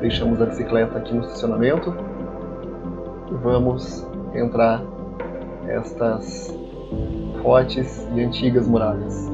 deixamos a bicicleta aqui no estacionamento e vamos entrar estas fortes e antigas muralhas.